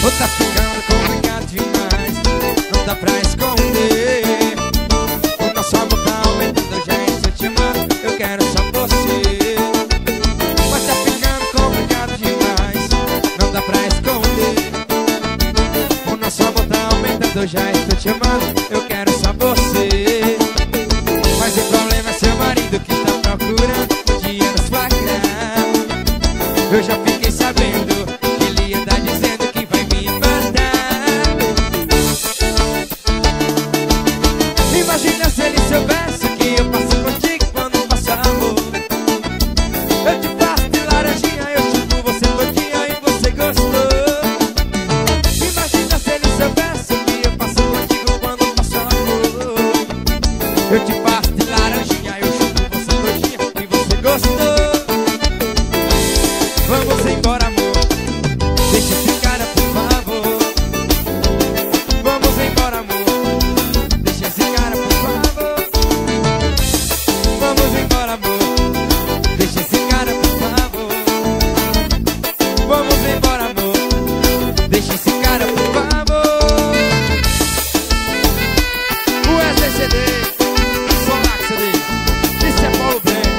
Ou tá ficando complicado demais, não dá pra esconder. O nosso amor tá aumentando, eu já estou te amando, eu quero só você. Mas tá ficando complicado demais, não dá pra esconder. O nosso amor tá aumentando, eu já estou te amando, eu quero só você. Mas o problema é seu marido que está procurando um dia nos flagrar. Eu já fiquei sabendo que ele anda dizendo que vai me matar. Imagina se ele soubesse que eu passo contigo quando passo amor. Eu te passo de laranjinha, eu chupo você todinha e você gostou. Imagina se ele soubesse que eu passo contigo quando passo amor. Eu te passo de laranjinha, eu chupo você todinha e você gostou. Vamos embora, amor, deixa esse cara, por favor. Vamos embora, amor, deixa esse cara, por favor. Vamos embora, amor, deixa esse cara, por favor. Vamos embora, amor, deixa esse cara, por favor. O SCD, Sonax CD, isso é Paulo Breno.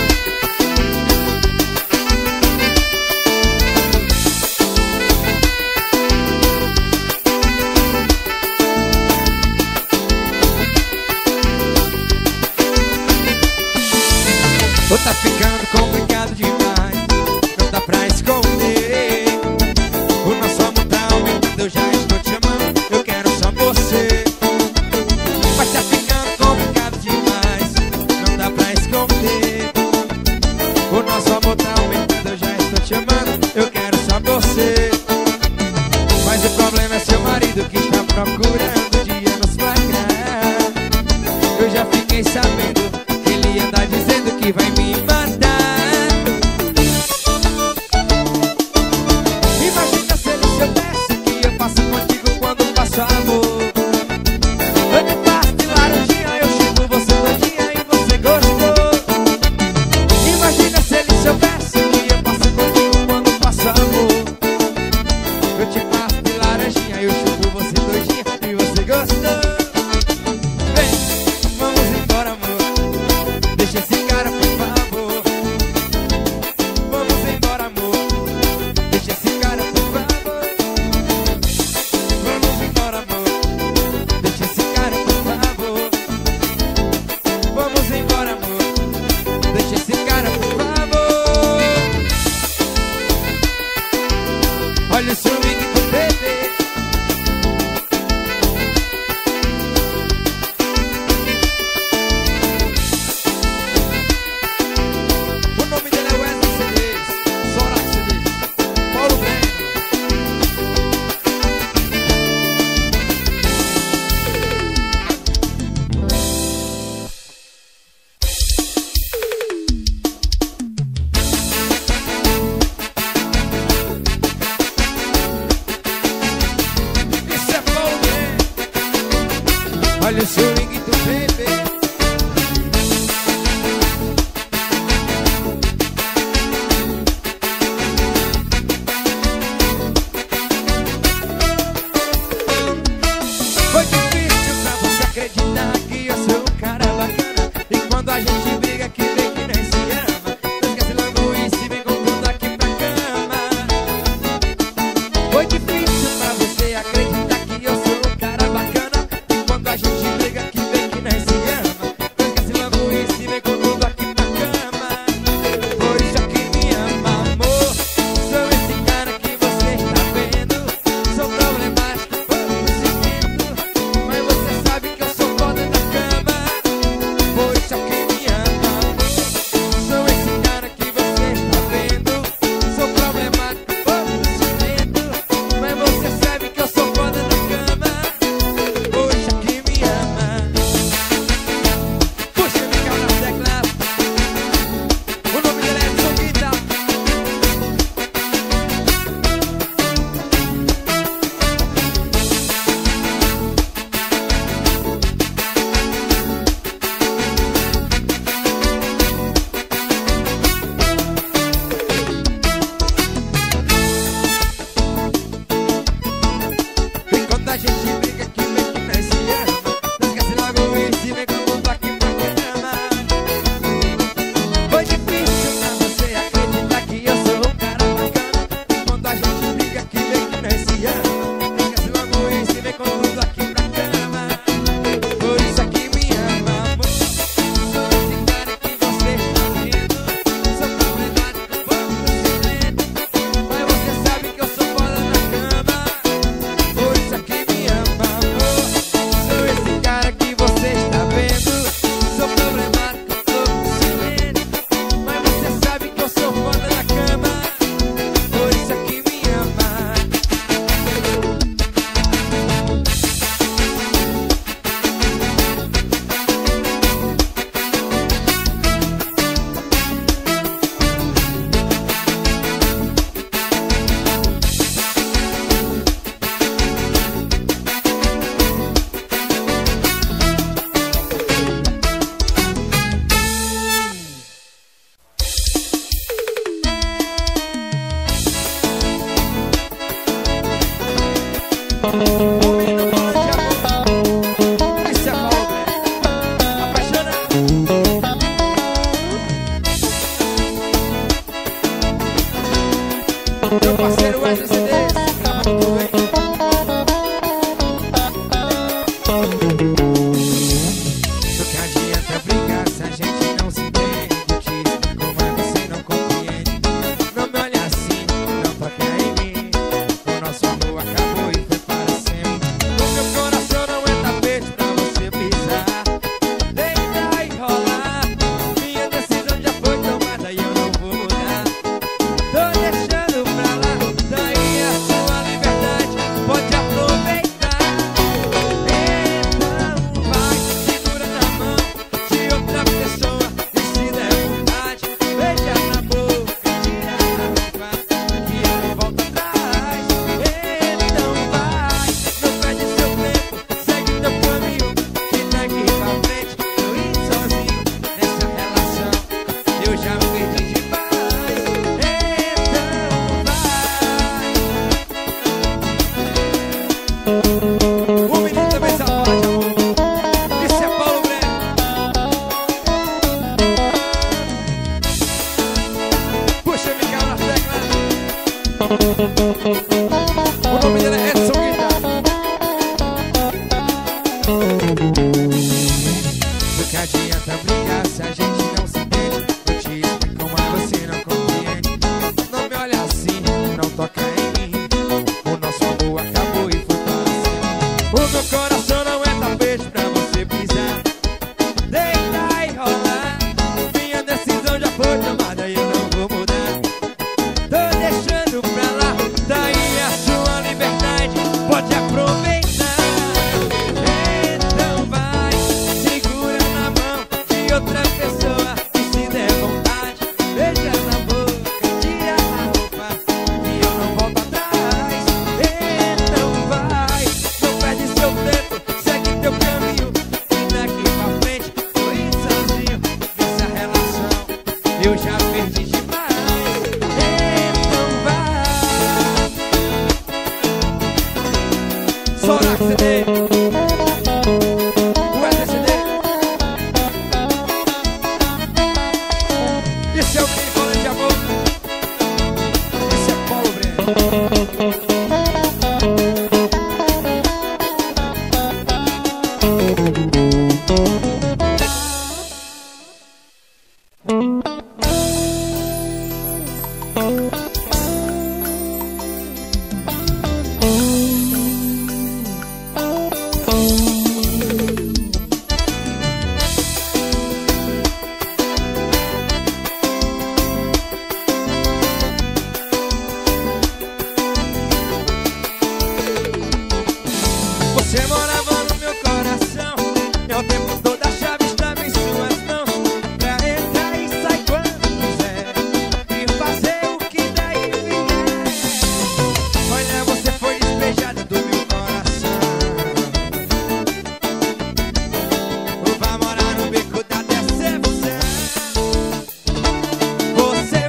Ou tá ficando complicado demais, não dá pra esconder. O nosso amor tá aumentando, eu já estou te amando, eu quero só você. Mas tá ficando complicado demais, não dá pra esconder. O nosso amor tá aumentando, eu já estou te amando, eu quero só você. Mas o problema é seu marido que está procurando um dia nos flagrar. Eu já fiquei sabendo que ele anda dizendo que vai me matar. Imagina se ele soubesse que eu passo contigo quando passo amor. Eu te passo de laranjinha, eu chupo você todinha e você gostou. Imagina se ele soubesse que eu passo contigo quando passo amor. Eu te passo de laranjinha, eu chupo você todinha e você gostou. Vem, vamos embora, amor, deixa esse cara, por favor. Vamos embora, amor, deixa esse cara, por favor. Vamos embora, amor, deixa esse cara, por favor. Vamos embora, amor, deixa esse cara, por favor. Olha o swing do bebê. O nome dele é Wesley CDs, Sonax CDs, Paulo Breno. Isso é Paulo Breno. Olha o swing do bebê. Foi difícil pra você acreditar que eu sou um cara bacana. E quando a gente briga que vem que nem se ama, não esquece logo isso e vem com tudo aqui pra cama. Foi difícil pra você acreditar que eu sou um cara bacana. E quando a gente briga que a gente briga que vem que nós se ama. Não esquece logo isso e vem com o mundo aqui pra cama. Foi difícil pra você acreditar que eu sou um cara bacana. Quando a gente briga que vem que nós se ama. Não esquece logo isso e vem com o mundo aqui pra cama. Por isso aqui me ama, amor. Sou esse cara que você está vendo. Sou problemático, pouco ciumento, mas você sabe que eu sou foda na cama. Por isso aqui me ama, amor. Sou esse cara que você está vendo. Sou problemático, pouco ciumento, mas você sabe que eu sou foda na cama. Por isso aqui me ama. O menino falando de amor. Isso é Paulo Breno. Apaixonado. Meu parceiro Wesley CDs, grava tudo bem. Do que adianta brigar se a gente não se entende? Te explico, mas você não compreende. Não me olha assim, não toca em mim. O nosso amor acabou e foi para sempre. O meu coração não é tapete pra você pisar. Deitar e rolar. Minha decisão já foi tomada e eu não vou mudar. Tô deixando pra lá, daí a sua liberdade pode aproveitar. Então vai, segura na mão de outra pessoa e se der vontade, beija na boca, tira a roupa que eu não volto atrás. Então vai, não perde seu tempo, segue teu caminho, que daqui pra frente eu ir sozinho nessa relação, eu já perdi demais. O menino também sabe falar de amor. Isso é Paulo Breno. Puxa, Miguel na tecla. O nome dele é Edson Guitar. Do que adianta brigar se a gente não se entende? Eu te explico, mas você não compreende. Não me olha assim, não toca em mim. O nosso amor acabou e foi para sempre. O meu coração não é tapete pra você pisar. Deitar e rolar. Minha decisão já foi tomada e eu não vou mudar. Tô deixando pra lá, daí a sua liberdade pode aproveitar. Então vai, segura na mão de outra pessoa e se der vontade, beija na boca, tira a roupa e eu não volto atrás. Então vai, não perde seu tempo, segue teu caminho, e daqui pra frente tô indo sozinho nessa relação, eu já perdi demais. Então vai, Sorax CD, Wesley CD. Esse é o menino falando de amor. Esse é Paulo Breno. Você morava no meu coração, e ao tempo todo a chave estava em suas mãos, pra entrar e sair quando quiser, e fazer o que daí vier. Olha, você foi despejada do meu coração. Vai morar no beco da decepção. Você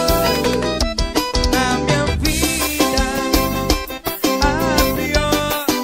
foi na minha vida a pior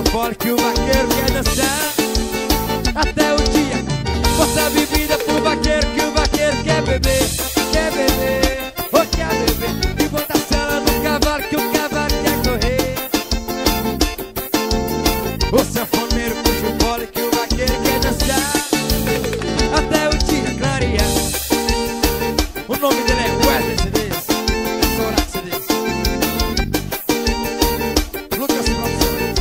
o fole que o vaqueiro quer dançar. Até o dia, bota a bebida pro vaqueiro que o vaqueiro quer beber. Quer beber, ou quer beber. E bota a sela no cavalo que o cavalo quer correr. O sanfoneiro puxa o fole que o vaqueiro quer dançar. Até o dia clarear. O nome dele é Wesley CDs. Sorac CDs. Lucas Produções.